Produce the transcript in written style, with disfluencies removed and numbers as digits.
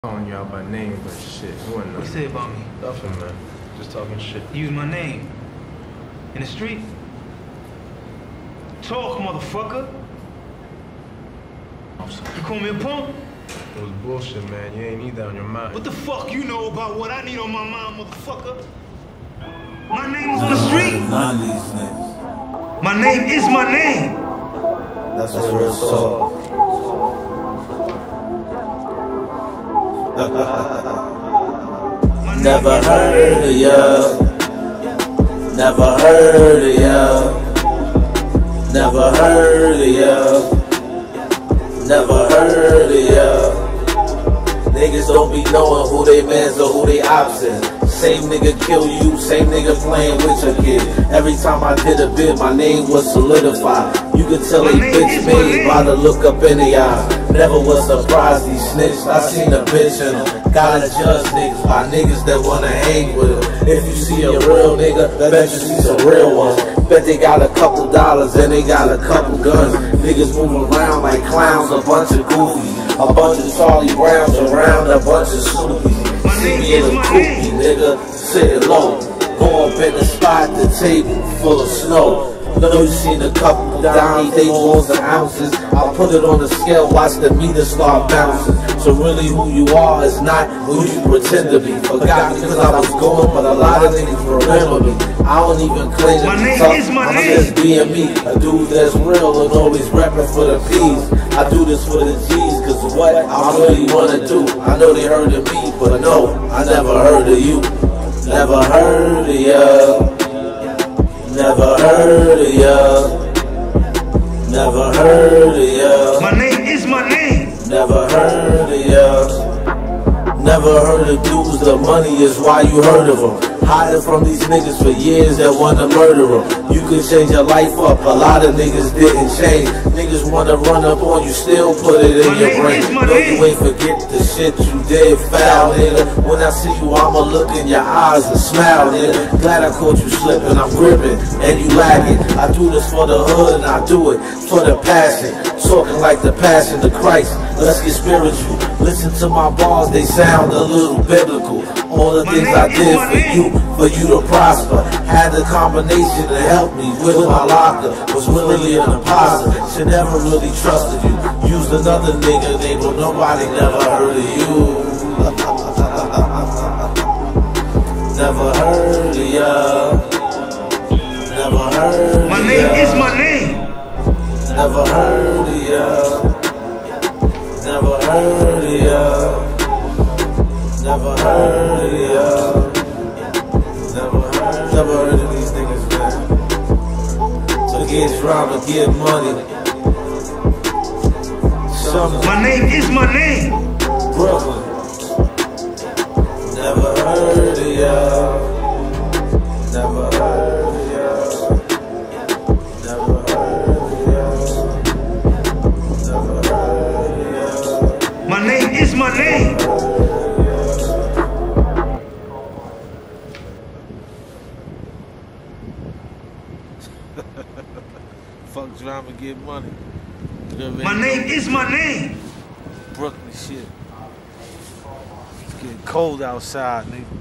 Calling you out by name, but shit, you wasn't What you say about me? nothing, man. Just talking shit. Use my name. In the street? Talk, motherfucker. You call me a punk? It was bullshit, man. You ain't need that on your mind. What the fuck you know about what I need on my mind, motherfucker? My name is on the street. None of these niggas. My name is my name. That's real talk. Never heard of ya. Never heard of ya. Never heard of ya. Never heard of ya. Niggas don't be knowing who they mans or who they ops is. Same nigga kill you, same nigga playing with your kid. Every time I did a bid, my name was solidified. You can tell they bitch made by the look up in the eye. Never was surprised he snitched, I seen a bitch in him. Gotta judge niggas by niggas that wanna hang with him. If you see a real nigga, bet you see some real ones. Bet they got a couple dollars and they got a couple guns. Niggas move around like clowns, a bunch of goofies. A bunch of Charlie Browns around a bunch of Snoopy. See me in a coopy, nigga, sitting low. Go up in the spot, the table full of snow. Know you seen a couple dimes, they balls and ounces. I'll put it on the scale, watch the meter start bouncing. So really who you are is not who you pretend to be. Forgot because I was going, but a lot of niggas remember me. I don't even claim to be tough, I'm just being me. A dude that's real and always rapping for the P's. I do this for the G's, cause what I really wanna do. I know they heard of me, but no, I never heard of you. Never heard of ya. Never heard of ya. Never heard of ya. My name is my name. Never heard of ya. Never heard of dudes, the money is why you heard of them. Hiding from these niggas for years that wanna murder them. You can change your life up, a lot of niggas didn't change. Niggas wanna run up on you, still put it in your brain. No, you ain't forget the shit you did foul, nigga. When I see you, I'ma look in your eyes and smile, nigga. Glad I caught you slipping, I'm gripping, and you lagging. I do this for the hood and I do it for the passion. Talking like the passion of Christ, let's get spiritual. Listen to my bars, they sound a little biblical. All the things I did for you to prosper. Had the combination to help me with my locker. Was really an imposter, should never really trusted you. Used another nigga name, but nobody never heard of you. Never heard of ya. Never heard of ya. My name is my name. Never heard of ya. Never heard of ya. Never heard of ya. Never heard of these niggas, man. So get drama, get money. My name is my name. Brooklyn. Never heard of ya. Never heard of ya. Never heard of ya. Never heard of ya. My name is my name. Fuck drama, get money. You know what I mean? My name is my name. Brooklyn shit. It's getting cold outside, nigga.